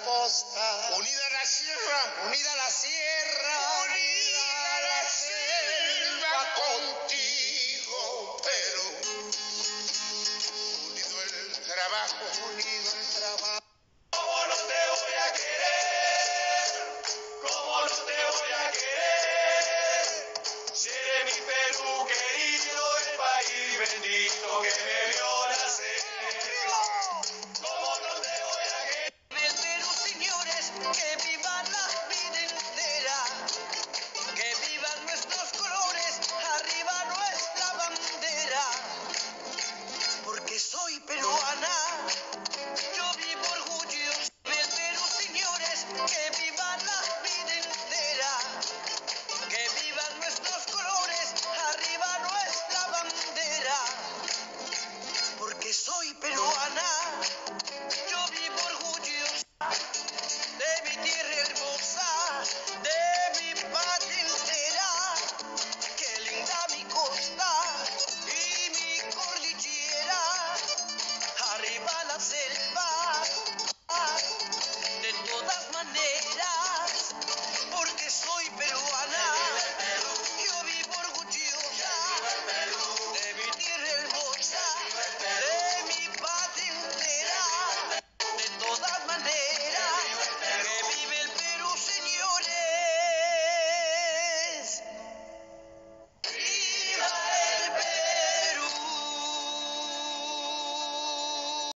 posta, unida a la sierra, unida a la sierra, unida a la selva contigo, pero unido el trabajo, unido el trabajo. ¿Cómo no te voy a querer? ¿Cómo no te voy a querer? Seré mi Perú querido, el país bendito que me vio nacer. ¿Cómo no te voy a querer? Del Perú, señores, que viva la vida entera, que vivan nuestros colores, arriba nuestra bandera, porque soy peruana, yo vivo orgullosa del Perú, señores, que